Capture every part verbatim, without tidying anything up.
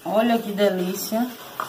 Olha que delícia.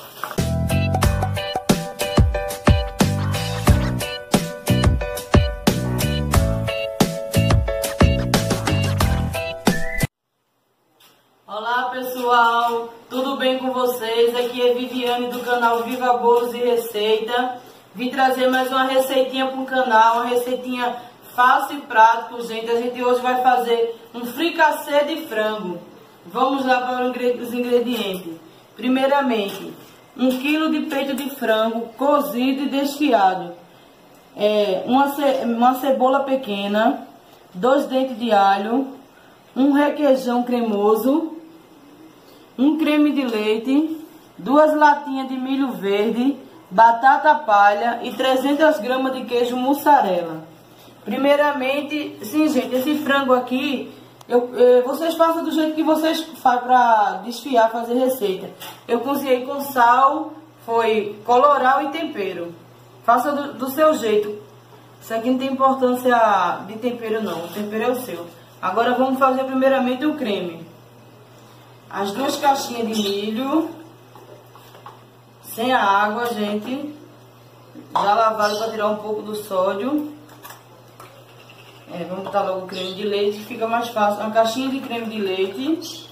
Olá pessoal, tudo bem com vocês? Aqui é Viviane do canal Viva Bolos e Receita. Vim trazer mais uma receitinha para o canal, uma receitinha fácil e prática, gente. A gente hoje vai fazer um fricassê de frango. Vamos lá para os ingredientes. Primeiramente, um quilo de peito de frango cozido e desfiado, é, uma, ce uma cebola pequena, dois dentes de alho, um requeijão cremoso, um creme de leite, duas latinhas de milho verde, batata palha e trezentas gramas de queijo mussarela. Primeiramente, sim, gente, esse frango aqui, eu, eu, vocês façam do jeito que vocês fazem para desfiar, fazer receita. Eu cozinhei com sal, foi coloral e tempero. Faça do, do seu jeito. Isso aqui não tem importância de tempero não, o tempero é o seu. Agora vamos fazer primeiramente o creme. As duas caixinhas de milho, sem a água, gente. Já lavado para tirar um pouco do sódio. É, vamos botar logo o creme de leite, que fica mais fácil. Uma caixinha de creme de leite.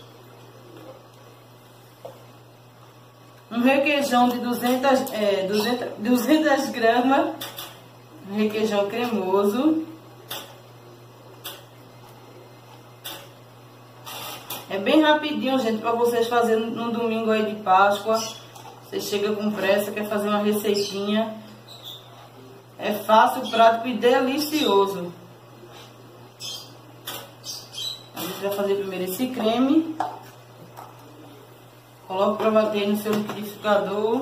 Um requeijão de duzentas, é, duzentas, duzentas gramas. Um requeijão cremoso. É bem rapidinho, gente, para vocês fazerem no domingo aí de Páscoa. Você chega com pressa, quer fazer uma receitinha. É fácil, prático e delicioso. A gente vai fazer primeiro esse creme. Coloque para bater no seu liquidificador.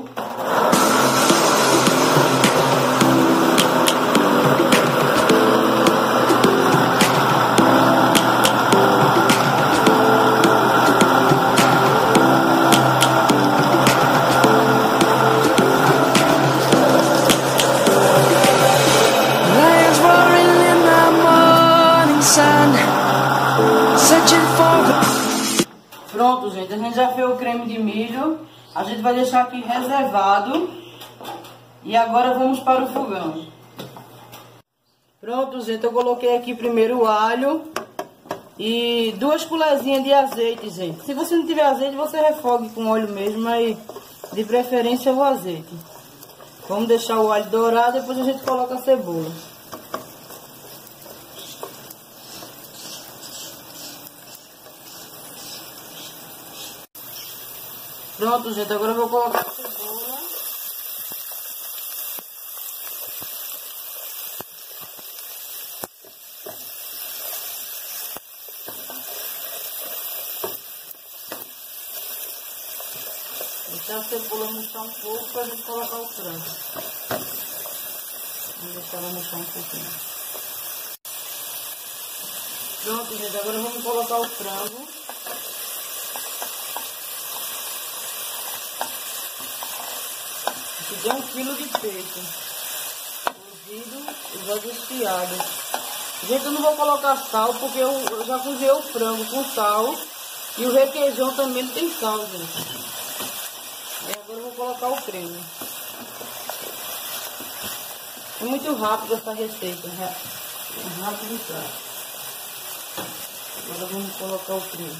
Pronto, gente, a gente já fez o creme de milho. A gente vai deixar aqui reservado. E agora vamos para o fogão. Pronto, gente, eu coloquei aqui primeiro o alho e duas colherzinhas de azeite, gente. Se você não tiver azeite, você refogue com óleo mesmo, mas de preferência o azeite. Vamos deixar o alho dourar, depois a gente coloca a cebola. Pronto, gente, agora eu vou colocar a cebola. Deixar a cebola murchar um pouco para a gente colocar o frango. Vamos deixar ela murchar um pouquinho. Pronto, gente, agora vamos colocar o frango. Aqui um quilo de peito cozido e já desfiado. Gente, eu não vou colocar sal porque eu, eu já cozinhei o frango com sal e o requeijão também não tem sal, gente. Aí agora eu vou colocar o creme. É muito rápido essa receita, né? É rápido e prático. Agora vamos colocar o creme.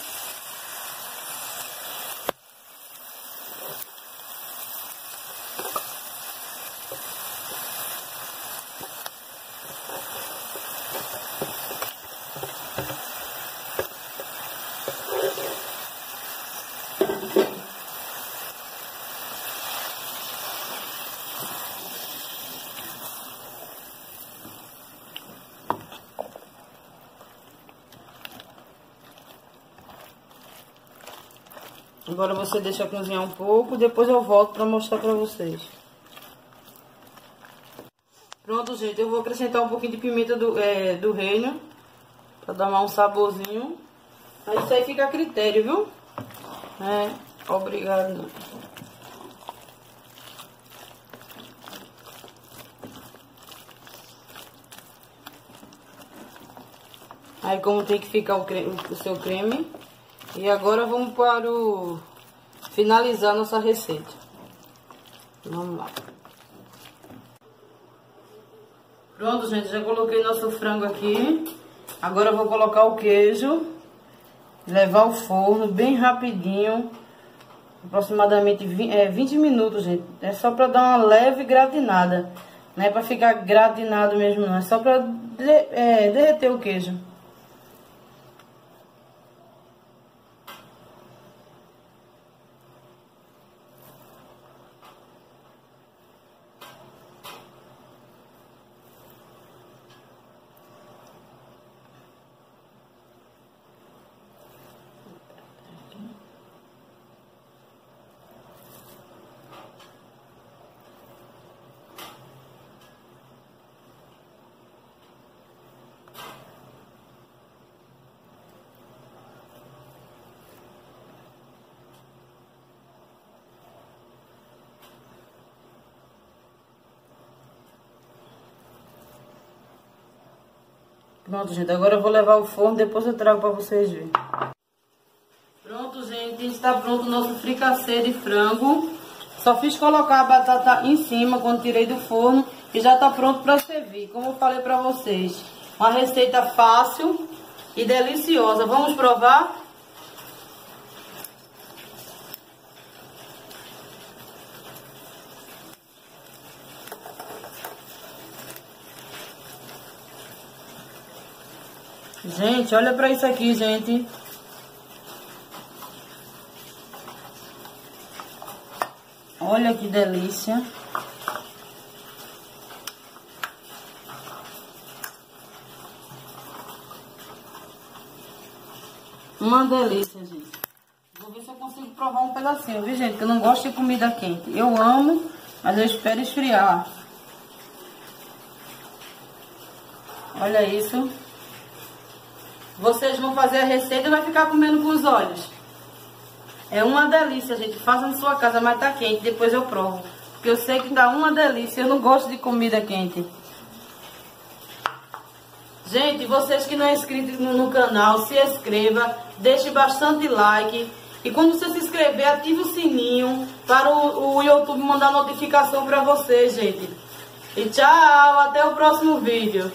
Agora você deixa cozinhar um pouco, depois eu volto para mostrar para vocês. Pronto, gente, eu vou acrescentar um pouquinho de pimenta do, é, do reino, para dar um saborzinho. Aí isso aí fica a critério, viu? É, obrigado. Aí como tem que ficar o, creme, o seu creme. E agora vamos para o finalizar nossa receita. Vamos lá. Pronto, gente, já coloquei nosso frango aqui. Agora eu vou colocar o queijo, levar ao forno bem rapidinho, aproximadamente vinte minutos, gente. É só pra dar uma leve gratinada, não é pra ficar gratinado mesmo não, é só pra de, é, derreter o queijo. Pronto, gente, agora eu vou levar ao forno, depois eu trago pra vocês verem. Pronto, gente, está pronto o nosso fricassê de frango. Só fiz colocar a batata em cima quando tirei do forno e já tá pronto para servir. Como eu falei pra vocês, uma receita fácil e deliciosa. Vamos provar? Gente, olha pra isso aqui, gente. Olha que delícia. Uma delícia, gente. Vou ver se eu consigo provar um pedacinho, viu, gente? Que eu não gosto de comida quente. Eu amo, mas eu espero esfriar. Olha isso. Vocês vão fazer a receita e vai ficar comendo com os olhos. É uma delícia, gente. Faça na sua casa, mas tá quente. Depois eu provo. Porque eu sei que tá uma delícia. Eu não gosto de comida quente. Gente, vocês que não é inscritos no, no canal, se inscreva. Deixe bastante like. E quando você se inscrever, ative o sininho para o, o YouTube mandar notificação para vocês, gente. E tchau, até o próximo vídeo.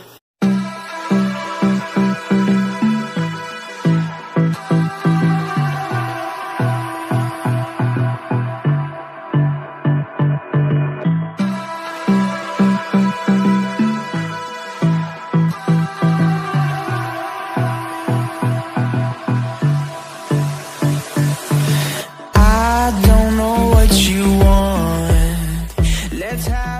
I don't know what you want. Let's have